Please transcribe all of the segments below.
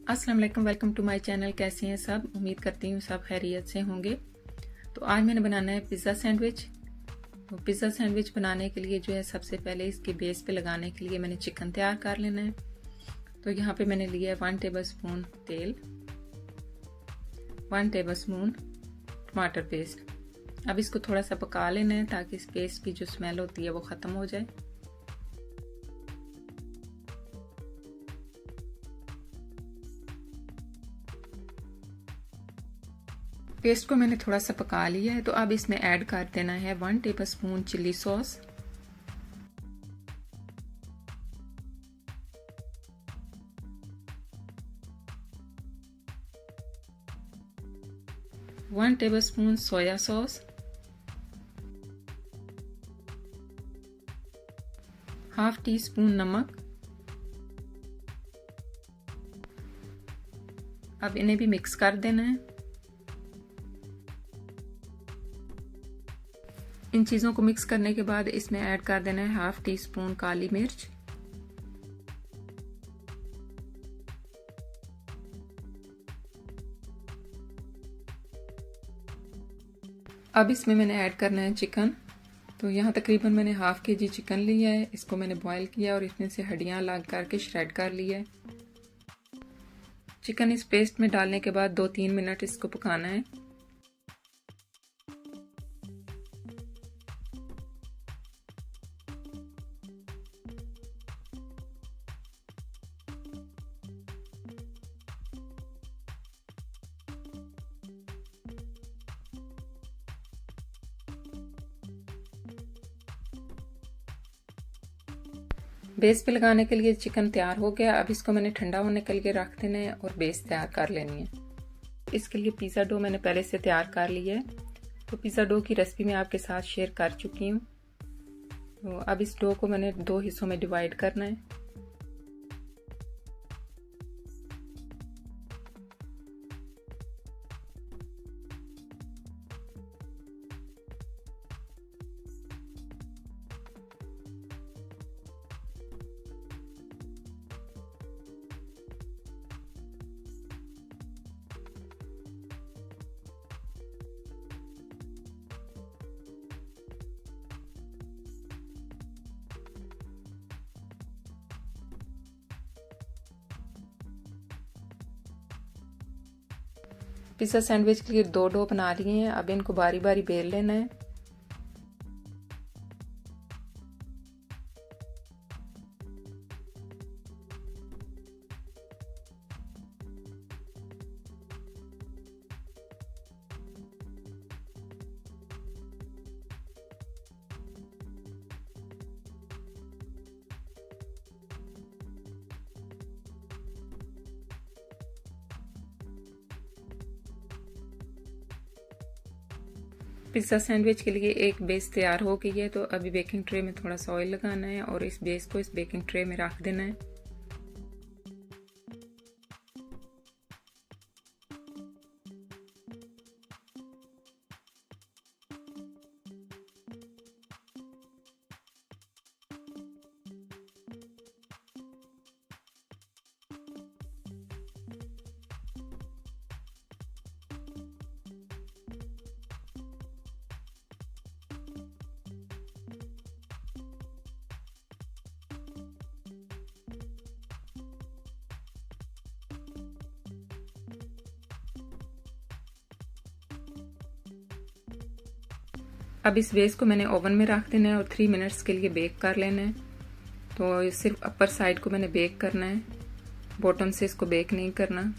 अस्सलाम वालेकुम, welcome to my channel. कैसे हैं सब? उम्मीद करती हूँ सब खैरियत से होंगे। तो आज मैंने बनाना है पिज़्ज़ा सैंडविच। तो पिज़्ज़ा सैंडविच बनाने के लिए जो है सबसे पहले इसके बेस पे लगाने के लिए मैंने चिकन तैयार कर लेना है। तो यहाँ पे मैंने लिया है 1 टेबलस्पून तेल, 1 टेबलस्पून टमाटर पेस्ट। अब इसको थोड़ा सा पका लेना है ताकि इस पेस्ट की जो स्मेल होती है वो ख़त्म हो जाए। पेस्ट को मैंने थोड़ा सा पका लिया है। तो अब इसमें ऐड कर देना है 1 tablespoon chilli sauce, 1 tablespoon soya sauce, half teaspoon नमक। अब इन्हें भी मिक्स कर देना है। इन चीज़ों को मिक्स करने के बाद इसमें ऐड कर देना है हाफ टी स्पून काली मिर्च, अब इसमें मैंने ऐड करना है चिकन। तो यहाँ तकरीबन मैंने हाफ के जी चिकन लिया है। इसको मैंने बॉईल किया और इसमें से हड्डियाँ अलग करके श्रेड कर लिया है। चिकन इस पेस्ट में डालने के बाद 2-3 मिनट इसको पकाना है। बेस पे लगाने के लिए चिकन तैयार हो गया। अब इसको मैंने ठंडा होने के लिए रख देना है और बेस तैयार कर लेनी है। इसके लिए पिज़्ज़ा डो मैंने पहले से तैयार कर लिया है। तो पिज़्ज़ा डो की रेसिपी मैं आपके साथ शेयर कर चुकी हूँ। तो अब इस डो को मैंने 2 हिस्सों में डिवाइड करना है। पिज़्ज़ा सैंडविच के लिए 2 डो बना लिए हैं। अब इनको बारी बारी बेल लेना है। पिज़्ज़ा सैंडविच के लिए एक बेस तैयार हो गई है। तो अभी बेकिंग ट्रे में थोड़ा सा ऑयल लगाना है और इस बेस को इस बेकिंग ट्रे में रख देना है। अब इस बेस को मैंने ओवन में रख देना है और 3 मिनट्स के लिए बेक कर लेना है। तो सिर्फ अपर साइड को मैंने बेक करना है, बॉटम से इसको बेक नहीं करना।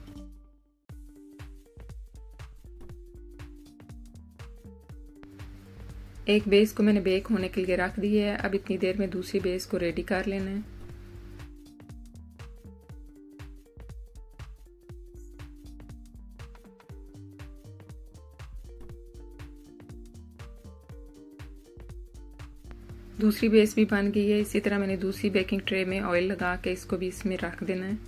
एक बेस को मैंने बेक होने के लिए रख दिया है। अब इतनी देर में दूसरी बेस को रेडी कर लेना है। दूसरी बेस भी बन गई है। इसी तरह मैंने दूसरी बेकिंग ट्रे में ऑयल लगा के इसको भी इसमें रख देना है।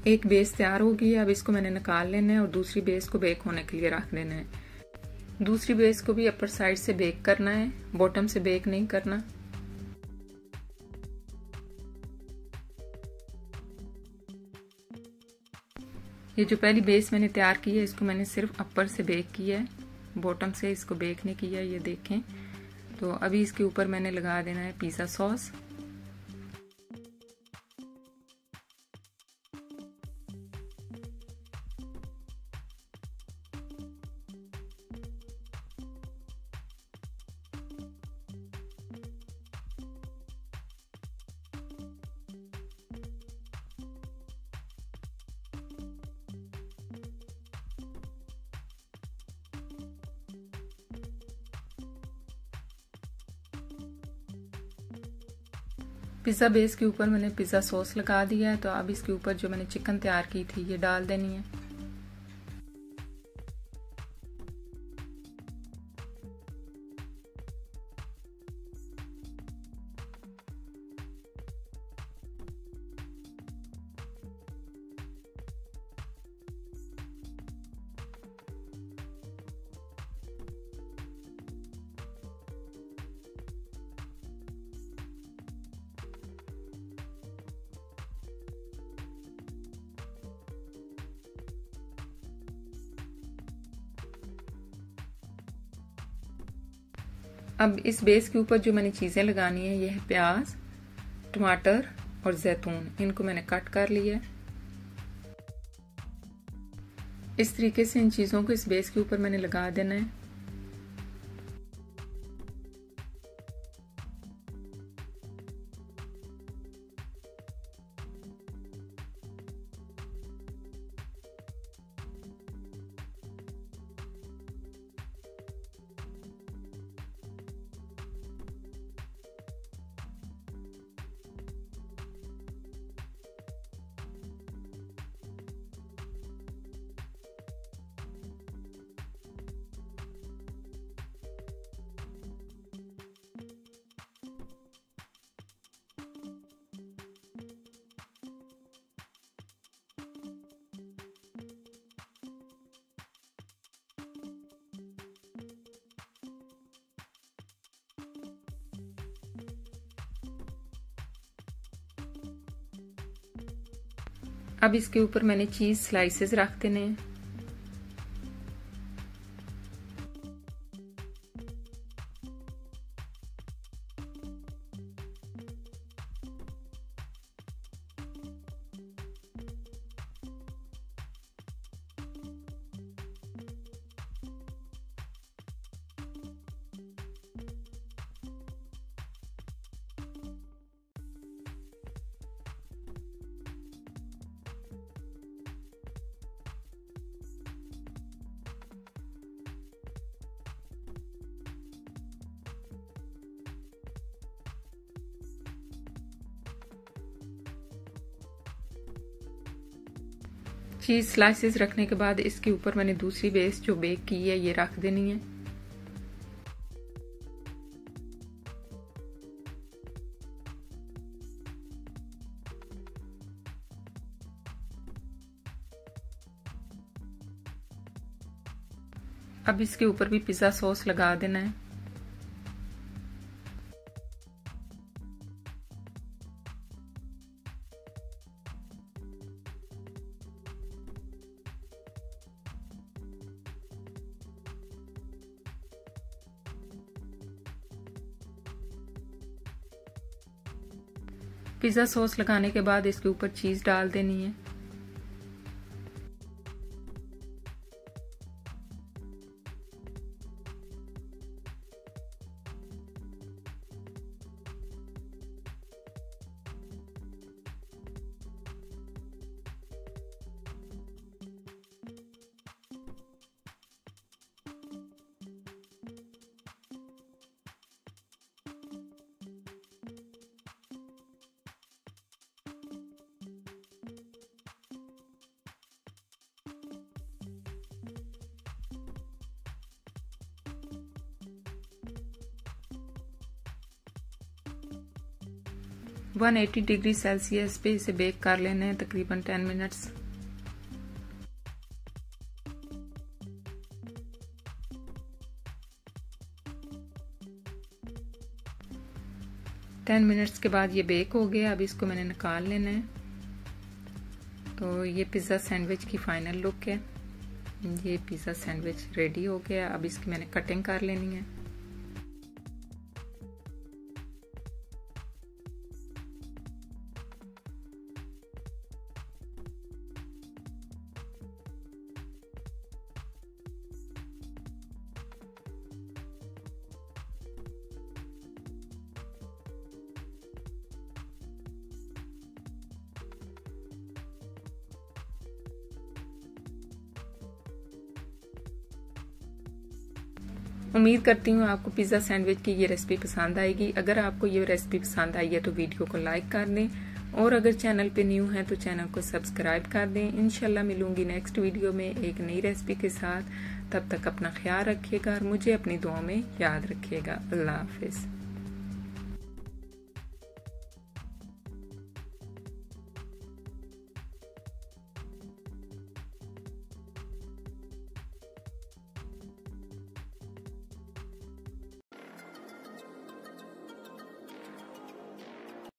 एक बेस तैयार हो गई है, अब इसको मैंने निकाल लेना है और दूसरी बेस को बेक होने के लिए रख देना है। दूसरी बेस को भी अपर साइड से बेक करना है, बॉटम से बेक नहीं करना। ये जो पहली बेस मैंने तैयार की है इसको मैंने सिर्फ अपर से बेक किया है, बॉटम से इसको बेक नहीं किया, ये देखें। तो अभी इसके ऊपर मैंने लगा देना है पिज़्ज़ा सॉस। पिज़्ज़ा बेस के ऊपर मैंने पिज़्ज़ा सॉस लगा दिया है। तो अब इसके ऊपर जो मैंने चिकन तैयार की थी ये डाल देनी है। अब इस बेस के ऊपर जो मैंने चीज़ें लगानी है ये है प्याज, टमाटर और जैतून। इनको मैंने कट कर लिया है। इस तरीके से इन चीज़ों को इस बेस के ऊपर मैंने लगा देना है। अब इसके ऊपर मैंने चीज स्लाइसेस रख देने हैं। चीज स्लाइसेस रखने के बाद इसके ऊपर मैंने दूसरी बेस जो बेक की है ये रख देनी है। अब इसके ऊपर भी पिज्जा सॉस लगा देना है। पिज़्ज़ा सॉस लगाने के बाद इसके ऊपर चीज़ डाल देनी है। वन 180 डिग्री सेल्सियस पे इसे बेक कर लेना है तकरीबन 10 मिनट्स। 10 मिनट्स के बाद ये बेक हो गया। अब इसको मैंने निकाल लेना है। तो ये पिज़्ज़ा सैंडविच की फाइनल लुक है। ये पिज़्ज़ा सैंडविच रेडी हो गया। अब इसकी मैंने कटिंग कर लेनी है। उम्मीद करती हूँ आपको पिज़्ज़ा सैंडविच की ये रेसिपी पसंद आएगी। अगर आपको ये रेसिपी पसंद आई है तो वीडियो को लाइक कर दें और अगर चैनल पे न्यू हैं तो चैनल को सब्सक्राइब कर दें। इंशाल्लाह मिलूंगी नेक्स्ट वीडियो में एक नई रेसिपी के साथ। तब तक अपना ख्याल रखिएगा और मुझे अपनी दुआओं में याद रखिएगा। अल्लाह हाफिज़।